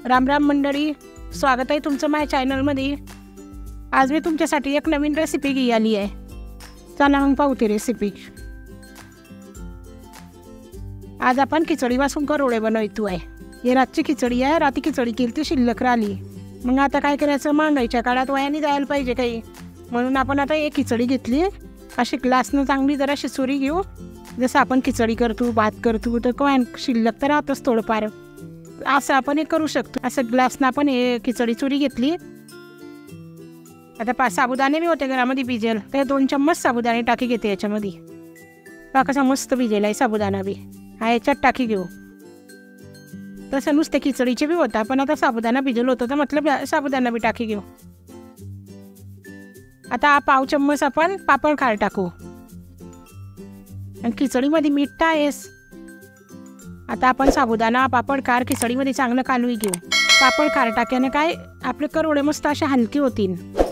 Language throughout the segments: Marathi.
राम राम मंडळी, स्वागत आहे तुमचं माझ्या चॅनलमध्ये। आज मी तुमच्यासाठी एक नवीन रेसिपी घेऊन आली आहे। चला मग पाहू ती रेसिपी। आज आपण खिचडीपासून करोडे बनवतो आहे। ही रातची खिचडी आहे, रात्री खिचडी केली ती शिल्लक राहिली। मग आता काय करायचं, महागाईच्या काळात वयाने जायला पाहिजे काही, म्हणून आपण आता एक खिचडी घेतली। अशी ग्लासनं चांगली जराशी सुरी घेऊ, जसं आपण खिचडी करतो भात करतो तर काय शिल्लक तर राहतच थोडंफार, असं आपण हे करू शकतो। असं ग्लासनं आपण हे खिचडी चुरी घेतली। आता 5 साबुदाणे बी होते घरामध्ये भिजेल, तर 2 चम्मच साबुदाणे टाकी घेते याच्यामध्ये। कसा मस्त भिजेल आहे साबुदाणा बी, हा याच्यात टाकी घेऊ। तसं नुसते खिचडीचे बी होता, पण आता साबुदाणा भिजेल होतं तर मतलब साबुदाणा बी टाकी घेऊ। आता 1/2 चम्मच आपण पापड खार टाकू, आणि खिचडीमध्ये मीठ आहेस। आता आपण साबुदाणा पापड खार खिचडीमध्ये चांगलं कालून घेऊ। पापड खार टाक्याने काय आपले करोडे मस्त असे हलके होतील।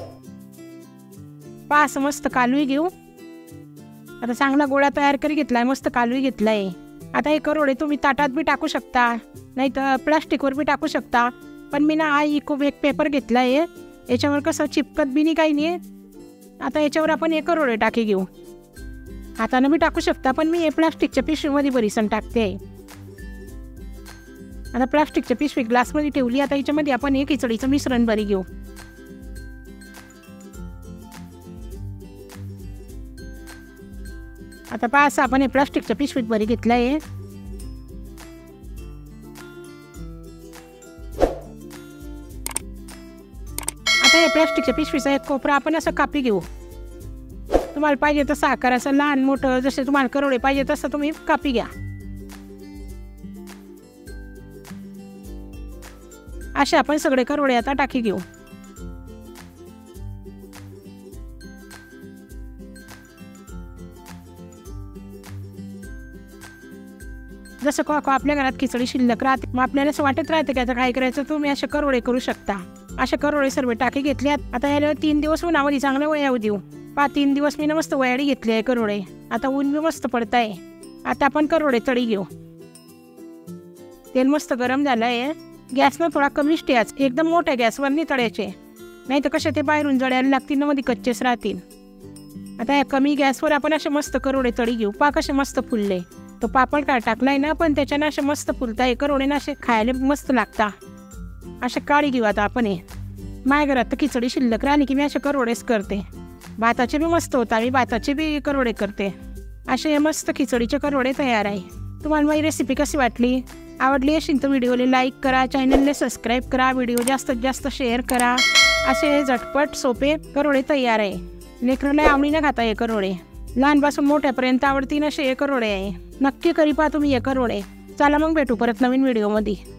पास मस्त कालून घेऊ। आता चांगला गोळा तयार करी घेतलाय, मस्त कालून घेतलाय। आता हे करोडे तुम्ही ताटात बी टाकू शकता, नाही तर प्लास्टिकवर बी टाकू शकता, पण मी ना इको एक पेपर घेतलाय, याच्यावर कसं चिपकत बी नाही काही नाही। आता याच्यावर आपण हे करोडे टाकी घेऊ। हाताने बी टाकू शकता, पण मी हे प्लास्टिकच्या पिशवीमध्ये बरीसन टाकते। आता प्लास्टिकच्या पिशवी ग्लासमध्ये ठेवली। आता याच्यामध्ये आपण हे खिचडीचं मिश्रण बरी घेऊ। आता पास आपण हे प्लास्टिकच्या पिशवीत बरी घेतलंय। आता हे प्लास्टिकच्या पिशवीचा एक कोपरा आपण असं कापी घेऊ। तुम्हाला पाहिजे तसं आकार, असं लहान मोठं जसे तुम्हाला करोडे पाहिजे तसं तुम्ही कापी घ्या। असे आपण सगळे करोडे आता टाकी घेऊ। जसं आपल्या घरात खिचडी शिल्लक राहते, मग आपल्याला असं वाटत राहते की आता काय करायचं, तुम्ही असे करोडे करू शकता। असे करोडे सर्व टाकी घेतल्यात। आता याला 3 दिवस उन्हामध्ये चांगलं वयाव देऊ। 3 दिवस मी मस्त वयाडी घेतली आहे करोडे। आता ऊन बी मस्त पडत आहे। आता आपण करोडे तळी घेऊ। तेल मस्त गरम झालं आहे। गॅसनं थोडा कमीच ठेवायचा, एकदम मोठ्या गॅसवर नाही तळायचे, नाही तर कसे ते बाहेरून जळायला लागतील ना, मध्ये कच्चेच राहतील। आता या कमी गॅसवर आपण असे मस्त करोडे तळी घेऊ। कसे मस्त फुलले, तो पापड काळ टाकलाय ना, पण त्याच्यानं असे मस्त फुलताय करोडे ना, असे खायला मस्त लागता। असे काळी घेऊ आता आपण। हे माझ्या घरात तर खिचडी शिल्लक राहिली की मी असे करोडेच करते। भाताचे बी मस्त होता, मी भाताचे बी करोडे करते। असे हे मस्त खिचडीचे करोडे तयार आहे। तुम्हाला माझी रेसिपी कशी वाटली, आवडली असेल तर व्हिडिओला लाईक करा, चॅनलला सबस्क्राईब करा, व्हिडिओ जास्तीत जास्त शेअर करा। असे झटपट सोपे करोडे तयार आहे। लेकराला आवडीनं खाता हे करोडे, लहानपासून मोठ्यापर्यंत आवडतीन असे हे करोडे आहे। नक्की करी पहा तुम्ही हे करोडे। चला मग भेटू परत नवीन व्हिडिओमध्ये।